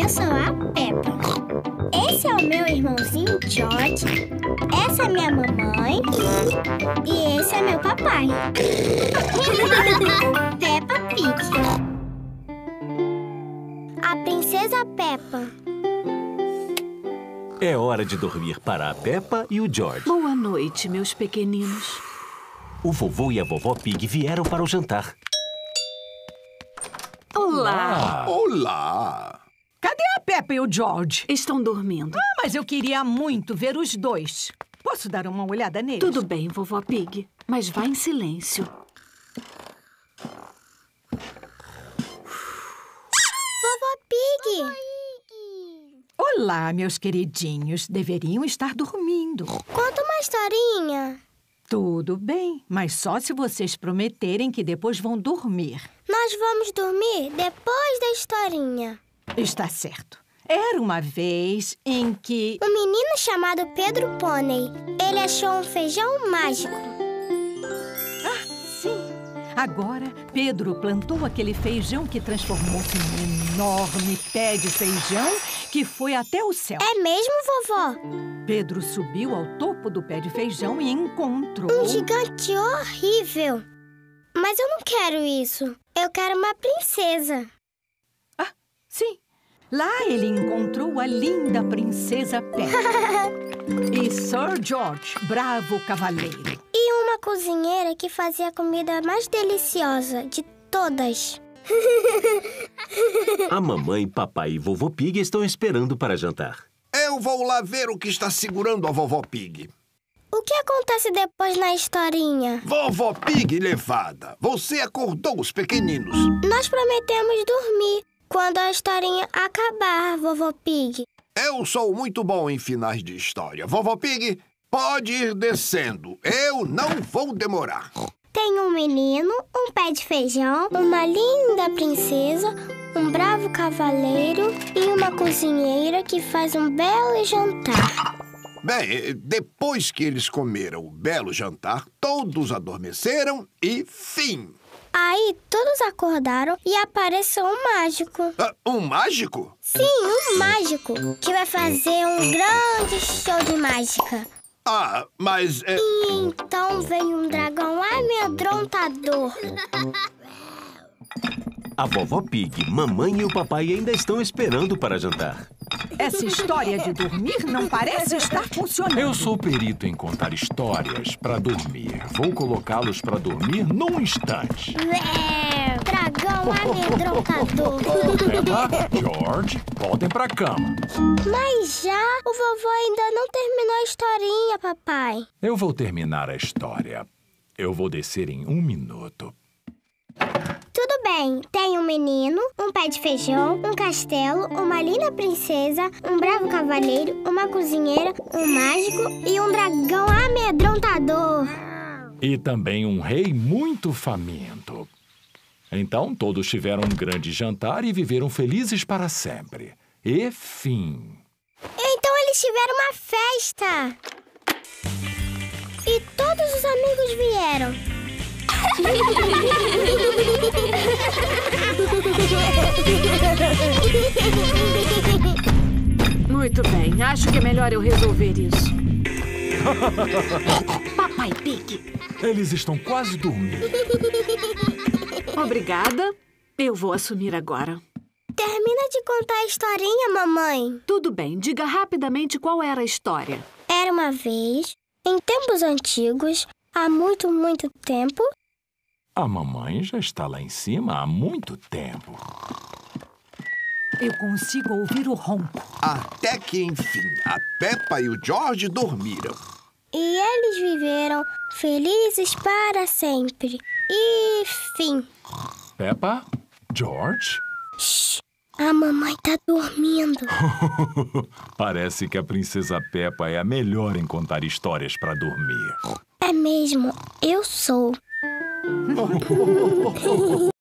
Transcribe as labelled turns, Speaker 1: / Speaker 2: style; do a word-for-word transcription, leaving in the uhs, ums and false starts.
Speaker 1: Eu sou a Peppa. Esse é o meu irmãozinho George. Essa é minha mamãe. E esse é meu papai. Peppa Pig. A Princesa Peppa.
Speaker 2: É hora de dormir para a Peppa e o George.
Speaker 3: Boa noite, meus pequeninos.
Speaker 2: O vovô e a vovó Pig vieram para o jantar.
Speaker 3: Olá!
Speaker 4: Olá!
Speaker 5: Cadê a Peppa e o George?
Speaker 3: Estão dormindo.
Speaker 5: Ah, mas eu queria muito ver os dois. Posso dar uma olhada neles?
Speaker 3: Tudo bem, vovó Pig, mas vá em silêncio.
Speaker 1: Vovó Pig!
Speaker 5: Olá, meus queridinhos. Deveriam estar dormindo.
Speaker 1: Conta uma historinha.
Speaker 5: Tudo bem, mas só se vocês prometerem que depois vão dormir.
Speaker 1: Nós vamos dormir depois da historinha.
Speaker 5: Está certo. Era uma vez em que...
Speaker 1: Um menino chamado Pedro Pônei. Ele achou um feijão mágico.
Speaker 5: Ah, sim! Agora, Pedro plantou aquele feijão que transformou-se num enorme pé de feijão que foi até o céu.
Speaker 1: É mesmo, vovó?
Speaker 5: Pedro subiu ao topo do pé de feijão e encontrou...
Speaker 1: Um gigante horrível. Mas eu não quero isso. Eu quero uma princesa.
Speaker 5: Ah, sim. Lá ele encontrou a linda princesa Peppa. E Sir George, bravo cavaleiro.
Speaker 1: E uma cozinheira que fazia a comida mais deliciosa de todas.
Speaker 2: A mamãe, papai e vovô Pig estão esperando para jantar.
Speaker 4: Eu vou lá ver o que está segurando a vovó Pig.
Speaker 1: O que acontece depois na historinha?
Speaker 4: Vovó Pig levada, você acordou os pequeninos.
Speaker 1: Nós prometemos dormir quando a historinha acabar, vovó Pig.
Speaker 4: Eu sou muito bom em finais de história. Vovó Pig, pode ir descendo. Eu não vou demorar.
Speaker 1: Tem um menino, um pé de feijão, uma linda princesa, um bravo cavaleiro e uma cozinheira que faz um belo jantar.
Speaker 4: Bem, depois que eles comeram o belo jantar, todos adormeceram e fim.
Speaker 1: Aí todos acordaram e apareceu um mágico.
Speaker 4: Ah, um mágico?
Speaker 1: Sim, um mágico, que vai fazer um grande show de mágica.
Speaker 4: Ah, mas... É...
Speaker 1: E então veio um dragão amedrontador.
Speaker 2: A vovó Pig, mamãe e o papai ainda estão esperando para jantar.
Speaker 5: Essa história de dormir não parece estar funcionando.
Speaker 6: Eu sou perito em contar histórias para dormir. Vou colocá-los para dormir num instante.
Speaker 1: É, dragão amedrontador.
Speaker 6: Peppa, George, voltem para a cama.
Speaker 1: Mas já o vovô ainda não terminou a historinha, papai.
Speaker 6: Eu vou terminar a história. Eu vou descer em um minuto.
Speaker 1: Tudo bem, tem um menino, um pé de feijão, um castelo, uma linda princesa, um bravo cavaleiro, uma cozinheira, um mágico e um dragão amedrontador.
Speaker 6: E também um rei muito faminto. Então, todos tiveram um grande jantar e viveram felizes para sempre. E fim.
Speaker 1: Então eles tiveram uma festa. E todos os amigos vieram.
Speaker 3: Muito bem, acho que é melhor eu resolver isso. Papai Pig.
Speaker 6: Eles estão quase dormindo.
Speaker 3: Obrigada. Eu vou assumir agora.
Speaker 1: Termina de contar a historinha, mamãe.
Speaker 3: Tudo bem, diga rapidamente qual era a história.
Speaker 1: Era uma vez, em tempos antigos, há muito, muito tempo...
Speaker 6: A mamãe já está lá em cima há muito tempo.
Speaker 5: Eu consigo ouvir o ronco.
Speaker 4: Até que, enfim, a Peppa e o George dormiram.
Speaker 1: E eles viveram felizes para sempre. E fim.
Speaker 6: Peppa, George...
Speaker 1: Shhh, a mamãe tá dormindo.
Speaker 6: Parece que a princesa Peppa é a melhor em contar histórias para dormir.
Speaker 1: É mesmo, eu sou.